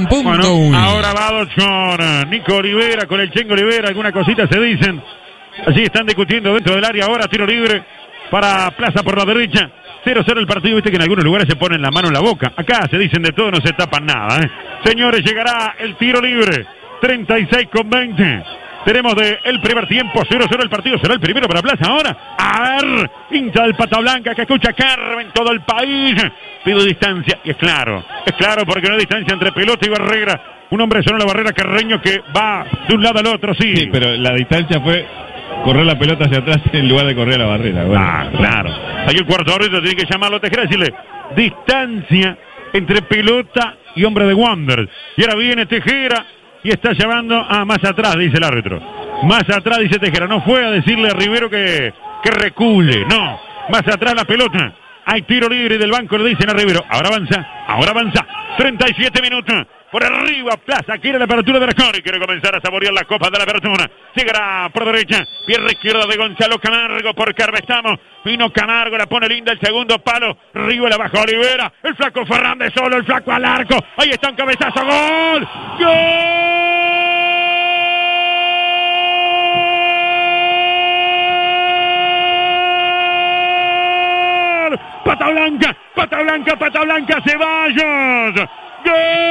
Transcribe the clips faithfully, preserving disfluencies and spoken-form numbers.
en punto bueno, uno. Ahora va con Nico Olivera, con el Chengo Olivera, alguna cosita se dicen. Allí están discutiendo dentro del área ahora, tiro libre para Plaza por la derecha. cero cero el partido, viste que en algunos lugares se ponen la mano en la boca. Acá se dicen de todo, no se tapan nada, ¿eh? Señores, llegará el tiro libre. treinta y seis con veinte. Tenemos de el primer tiempo, cero cero el partido. ¿Será el primero para Plaza ahora? A ver, hincha del Pata Blanca que escucha Carmen, todo el país. Pido distancia, y es claro, es claro porque no hay distancia entre pelota y barrera. Un hombre solo en la barrera, Carreño, que va de un lado al otro, sí. Sí, pero la distancia fue correr la pelota hacia atrás en lugar de correr a la barrera. Bueno. Ah, claro. Ahí el cuarto árbitro tiene que llamarlo a Tejera y decirle distancia entre pelota y hombre de Wanderers. Y ahora viene Tejera y está llevando a más atrás, dice el árbitro. Más atrás, dice Tejera. No fue a decirle a Rivero que, que recule, no. Más atrás la pelota. Hay tiro libre del banco, le dicen a Rivero. Ahora avanza, ahora avanza. treinta y siete minutos. Por arriba, Plaza, quiere la apertura de Arconi, quiere comenzar a saborear la copa de la apertura. Llegará por derecha, pierna izquierda de Gonzalo Camargo, por Carvestamo. Vino Camargo, la pone linda el segundo palo. Riva la baja Olivera, el flaco Fernández solo, el flaco al arco. Ahí está un cabezazo, gol. ¡Gol! Pata Blanca, Pata Blanca, Pata Blanca, Ceballos. ¡Gol!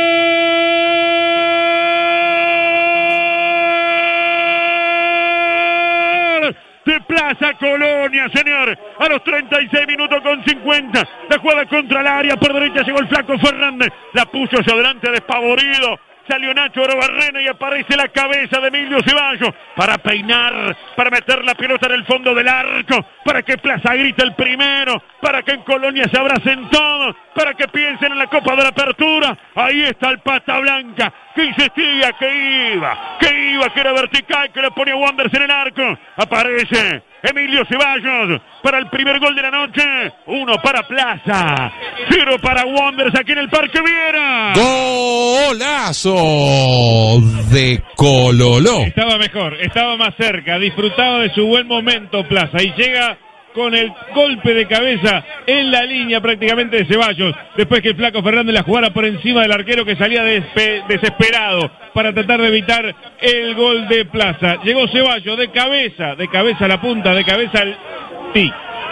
De Plaza Colonia, señor. A los treinta y seis minutos con cincuenta. La jugada contra el área. Por derecha llegó el flaco Fernández. La puso hacia adelante despavorido. Salió Nacho Orobarrena y aparece la cabeza de Emilio Ceballos para peinar, para meter la pelota en el fondo del arco, para que Plaza grite el primero, para que en Colonia se abracen todos, para que piensen en la Copa de la Apertura. Ahí está el Pata Blanca, que insistía, que iba, que iba, que era vertical, que le ponía Wanderers en el arco. Aparece Emilio Ceballos para el primer gol de la noche. Uno para Plaza, cero para Wanderers aquí en el Parque Viera. Golazo de Cololó. Estaba mejor, estaba más cerca, disfrutaba de su buen momento Plaza y llega con el golpe de cabeza en la línea prácticamente de Ceballos, después que el flaco Fernández la jugara por encima del arquero que salía desesperado para tratar de evitar el gol de Plaza. Llegó Ceballos de cabeza, de cabeza a la punta, de cabeza al ti.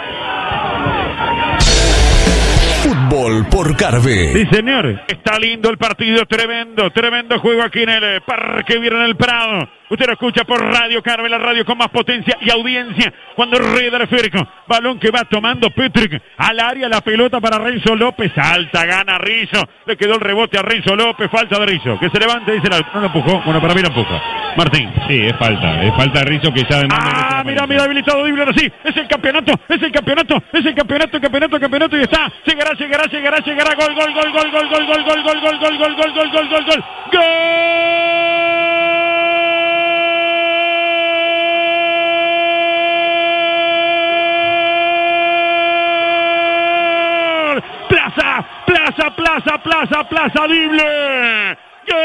Fútbol por Carve. Sí, señor. Está lindo el partido, tremendo, tremendo juego aquí en el Parque Viera en el Prado. Usted lo escucha por Radio Carve, la radio con más potencia y audiencia. Cuando Reder Ferco, balón que va tomando Petrick al área, la pelota para Renzo López. Alta, gana Rizzo. Le quedó el rebote a Renzo López, falta de Rizzo. Que se levante, dice la... No lo empujó, bueno, para mí lo empuja. Martín. Sí, es falta, es falta de Rizzo que ya demanda. Ah, mira, mira, habilitado Dibler así. Es el campeonato, es el campeonato, es el campeonato, campeonato, campeonato y está. Llegará, llegará, llegará, llegará. Gol, gol, gol, gol, gol, gol, gol, gol, gol, gol, gol, gol, gol, gol, gol, gol, gol. Plaza, Plaza, Plaza, Plaza, Plaza, Dible.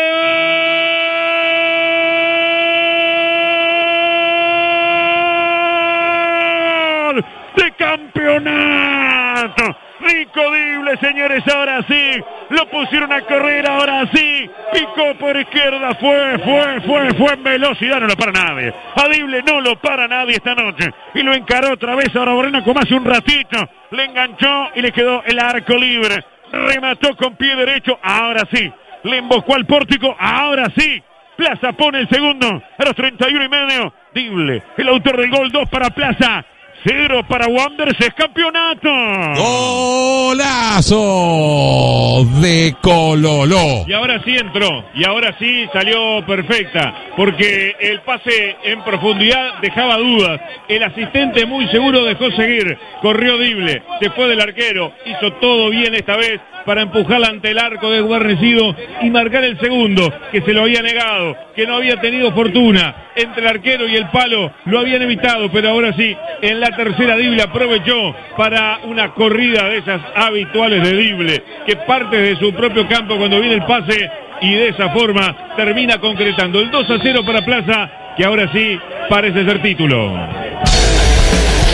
¡Gol! De campeonato. Rico Dible, señores, ahora sí. Lo pusieron a correr, ahora sí. Picó por izquierda, fue, fue, fue, fue en velocidad, no lo para nadie. A Dible no lo para nadie esta noche. Y lo encaró otra vez ahora Moreno como hace un ratito. Le enganchó y le quedó el arco libre. Remató con pie derecho, ahora sí. Le embocó al pórtico, ahora sí. Plaza pone el segundo a los treinta y uno y medio. Dible, el autor del gol, dos para Plaza. Cero para Wanderers, es campeonato. Golazo de Cololó. Y ahora sí entró, y ahora sí salió perfecta, porque el pase en profundidad dejaba dudas. El asistente muy seguro dejó seguir, corrió Dible, se fue del arquero, hizo todo bien esta vez para empujarla ante el arco desguarnecido y marcar el segundo, que se lo había negado, que no había tenido fortuna. Entre el arquero y el palo lo habían evitado, pero ahora sí, en la tercera Dible aprovechó para una corrida de esas habituales de Dible, que parte de su propio campo cuando viene el pase y de esa forma termina concretando el dos a cero para Plaza, que ahora sí parece ser título. Fútbol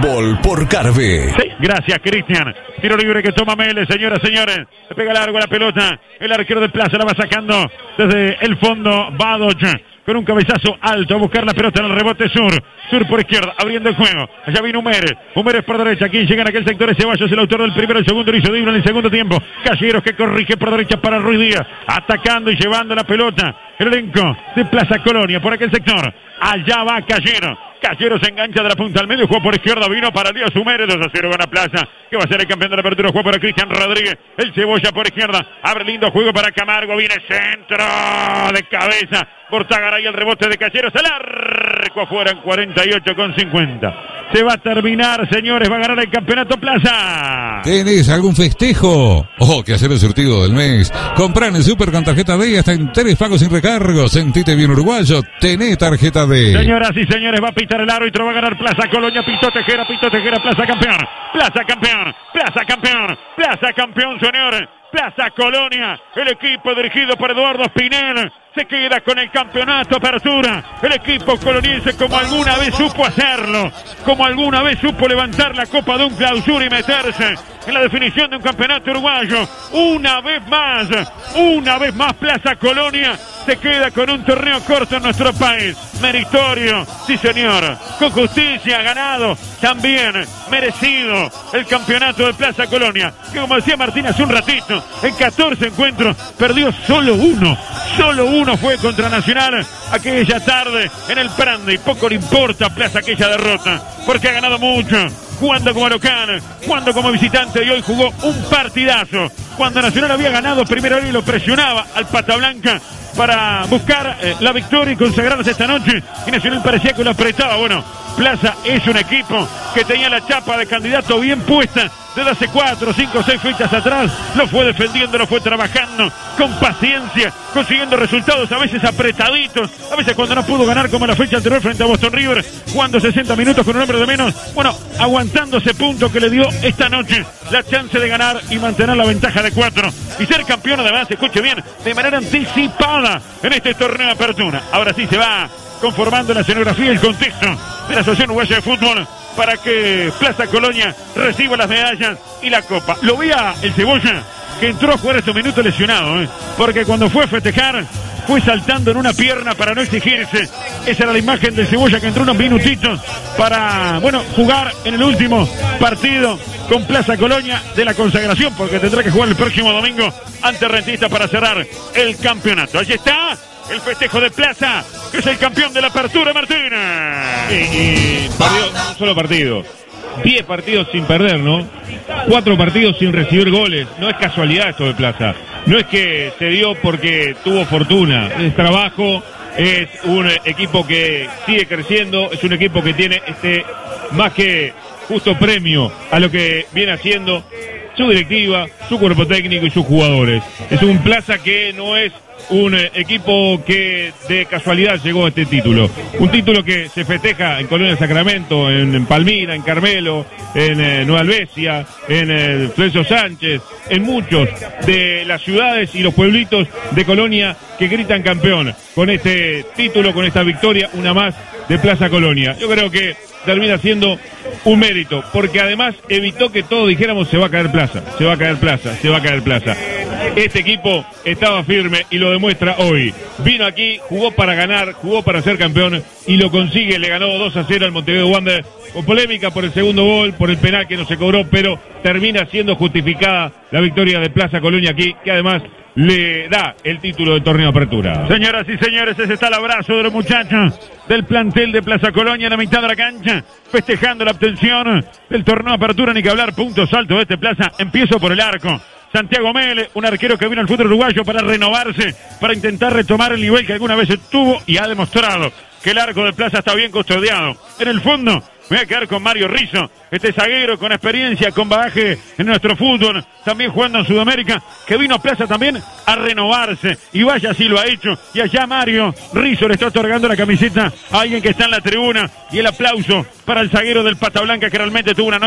Fútbol por Carve. Sí, gracias, Cristian. Tiro libre que toma Mele, señoras, señores. Le pega largo a la pelota. El arquero de Plaza la va sacando desde el fondo. Badoch con un cabezazo alto a buscar la pelota en el rebote sur. Sur por izquierda, abriendo el juego. Allá viene Humeres. Humeres por derecha. Quien llega en aquel sector es Ceballos, el autor del primero. El segundo lo hizo Dibla en el segundo tiempo. Calleros que corrige por derecha para Ruiz Díaz. Atacando y llevando la pelota. El elenco de Plaza Colonia por aquel sector. Allá va Callero. Callero se engancha de la punta al medio, juega por izquierda, vino para Díaz Humeres, dos a cero gana Plaza, que va a ser el campeón de la apertura, juega para Cristian Rodríguez, el Cebolla por izquierda, abre lindo juego para Camargo, viene centro de cabeza, Bortagaray el rebote de Callero, se largo afuera en cuarenta y ocho con cincuenta. Se va a terminar, señores, va a ganar el campeonato Plaza. ¿Tenés algún festejo? Oh, que hacer el surtido del mes. Comprá en el super con tarjeta D hasta en tres pagos sin recargo. Sentite bien uruguayo, tenés tarjeta D. Señoras y señores, va a pitar el árbitro, va a ganar Plaza Colonia, pitó Tejera, pitó Tejera, Plaza campeón, Plaza campeón, Plaza campeón, Plaza campeón, señores. Plaza Colonia, el equipo dirigido por Eduardo Spinel, se queda con el campeonato apertura. El equipo coloniense como alguna vez supo hacerlo, como alguna vez supo levantar la copa de un clausura y meterse en la definición de un campeonato uruguayo. Una vez más, una vez más Plaza Colonia se queda con un torneo corto en nuestro país. Meritorio, sí señor, con justicia, ganado, también merecido el campeonato de Plaza Colonia, que como decía Martín hace un ratito, en catorce encuentros perdió solo uno, solo uno fue contra Nacional aquella tarde en el Prandi. Poco le importa a Plaza aquella derrota, porque ha ganado mucho, jugando como local, jugando como visitante, y hoy jugó un partidazo. Cuando Nacional había ganado primero y lo presionaba al Pata Blanca para buscar eh, la victoria y consagrarse esta noche, y Nacional parecía que lo apretaba. Bueno, Plaza es un equipo que tenía la chapa de candidato bien puesta desde hace cuatro, cinco, seis fechas atrás. Lo fue defendiendo, lo fue trabajando con paciencia, consiguiendo resultados a veces apretaditos, a veces cuando no pudo ganar como la fecha anterior frente a Boston River, jugando sesenta minutos con un hombre de menos, bueno, aguantando ese punto que le dio esta noche la chance de ganar y mantener la ventaja de cuatro y ser campeón, además, escuche bien, de manera anticipada en este torneo de apertura. Ahora sí se va conformando la escenografía y el contexto de la Asociación Uruguaya de Fútbol para que Plaza Colonia reciba las medallas y la copa. Lo veía el Cebolla, que entró a jugar estos minutos lesionado, ¿eh? porque cuando fue a festejar fue saltando en una pierna para no exigirse. Esa era la imagen del Cebolla, que entró unos minutitos para, bueno, jugar en el último partido con Plaza Colonia de la consagración, porque tendrá que jugar el próximo domingo ante Rentistas para cerrar el campeonato. Allí está el festejo de Plaza, que es el campeón de la apertura, Martínez. Y, y perdió un solo partido. Diez partidos sin perder, ¿no? Cuatro partidos sin recibir goles. No es casualidad esto de Plaza. No es que se dio porque tuvo fortuna. Es trabajo, es un equipo que sigue creciendo, es un equipo que tiene este más que justo premio a lo que viene haciendo su directiva, su cuerpo técnico y sus jugadores. Es un Plaza que no es un eh, equipo que de casualidad llegó a este título. Un título que se festeja en Colonia Sacramento, en, en Palmira, en Carmelo, en eh, Nueva Albesia, en eh, Florencio Sánchez, en muchos de las ciudades y los pueblitos de Colonia que gritan campeón con este título, con esta victoria, una más de Plaza Colonia. Yo creo que termina siendo un mérito, porque además evitó que todos dijéramos se va a caer Plaza, se va a caer Plaza, se va a caer Plaza. Este equipo estaba firme y lo demuestra hoy. Vino aquí, jugó para ganar, jugó para ser campeón y lo consigue. Le ganó dos a cero al Montevideo Wanderers, con polémica por el segundo gol, por el penal que no se cobró, pero termina siendo justificada la victoria de Plaza Colonia aquí, que además le da el título del torneo de apertura. Señoras y señores, ese está el abrazo de los muchachos del plantel de Plaza Colonia en la mitad de la cancha, festejando la obtención del torneo de apertura. Ni que hablar, puntos altos de este Plaza. Empiezo por el arco. Santiago Mele, un arquero que vino al fútbol uruguayo para renovarse, para intentar retomar el nivel que alguna vez tuvo, y ha demostrado que el arco de Plaza está bien custodiado. En el fondo, me voy a quedar con Mario Rizzo, este zaguero con experiencia, con bagaje en nuestro fútbol, también jugando en Sudamérica, que vino a Plaza también a renovarse, y vaya si lo ha hecho. Y allá Mario Rizzo le está otorgando la camiseta a alguien que está en la tribuna, y el aplauso para el zaguero del Pata Blanca, que realmente tuvo una noche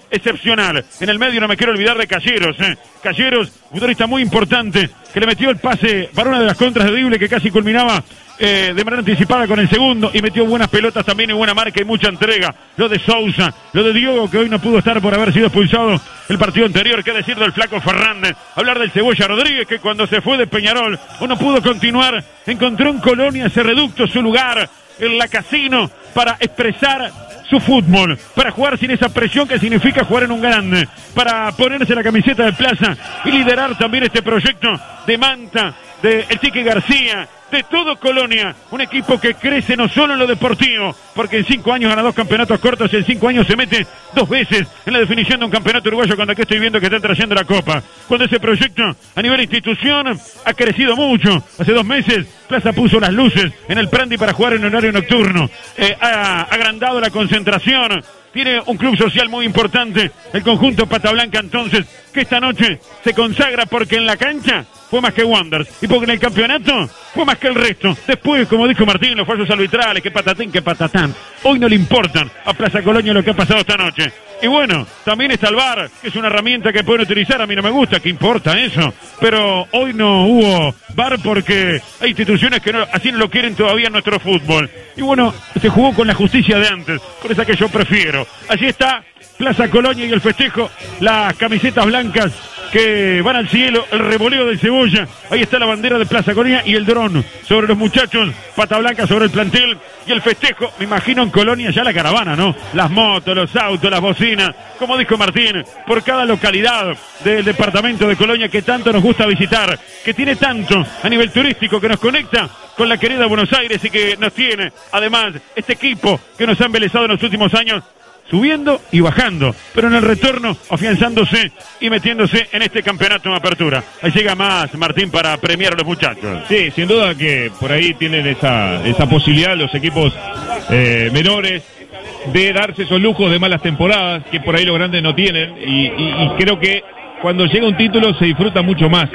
excepcional. En el medio no me quiero olvidar de Calleros, ¿eh? Calleros, futbolista muy importante, que le metió el pase para una de las contras de Dible que casi culminaba eh, de manera anticipada con el segundo, y metió buenas pelotas también y buena marca y mucha entrega. Lo de Sousa, lo de Diogo, que hoy no pudo estar por haber sido expulsado el partido anterior. Qué decir del flaco Fernández, hablar del Cebolla Rodríguez, que cuando se fue de Peñarol o no pudo continuar, encontró en Colonia ese reducto, su lugar en la Casino, para expresar su fútbol, para jugar sin esa presión que significa jugar en un grande, para ponerse la camiseta de Plaza y liderar también este proyecto de Manta, de El Chiqui García, de todo Colonia, un equipo que crece no solo en lo deportivo, porque en cinco años gana dos campeonatos cortos y en cinco años se mete dos veces en la definición de un campeonato uruguayo, cuando aquí estoy viendo que están trayendo la Copa. Cuando ese proyecto a nivel institución ha crecido mucho. Hace dos meses Plaza puso las luces en el Prandi para jugar en horario nocturno, eh, ha agrandado la concentración, tiene un club social muy importante, el conjunto Pata Blanca, entonces, que esta noche se consagra porque en la cancha fue más que Wanderers y porque en el campeonato fue más que el resto. Después, como dijo Martín, los fallos arbitrales, que patatín, que patatán, hoy no le importan a Plaza Colonia lo que ha pasado esta noche. Y bueno, también está el V A R, que es una herramienta que pueden utilizar. A mí no me gusta, ¿qué importa eso? Pero hoy no hubo V A R porque hay instituciones que no, así no lo quieren todavía en nuestro fútbol. Y bueno, se jugó con la justicia de antes, con esa que yo prefiero. Allí está Plaza Colonia y el festejo, las camisetas blancas que van al cielo, el revoleo del Cebolla, ahí está la bandera de Plaza Colonia y el dron sobre los muchachos, Pata Blanca sobre el plantel y el festejo, me imagino en Colonia ya la caravana, ¿no? Las motos, los autos, las bocinas, como dijo Martín, por cada localidad del departamento de Colonia que tanto nos gusta visitar, que tiene tanto a nivel turístico, que nos conecta con la querida Buenos Aires y que nos tiene, además, este equipo que nos ha embelesado en los últimos años, subiendo y bajando, pero en el retorno afianzándose y metiéndose en este campeonato de apertura. Ahí llega más Martín para premiar a los muchachos. Sí, sin duda que por ahí tienen esa, esa posibilidad los equipos eh, menores de darse esos lujos de malas temporadas que por ahí los grandes no tienen, y, y, y creo que cuando llega un título se disfruta mucho más.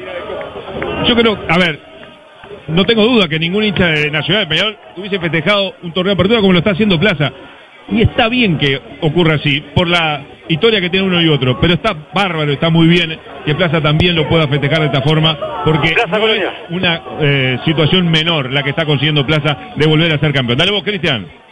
Yo creo, a ver, no tengo duda que ningún hincha de Nacional de Peñarol hubiese festejado un torneo de apertura como lo está haciendo Plaza. Y está bien que ocurra así, por la historia que tiene uno y otro, pero está bárbaro, está muy bien que Plaza también lo pueda festejar de esta forma, porque no es una eh, situación menor la que está consiguiendo Plaza de volver a ser campeón. Dale vos, Cristian.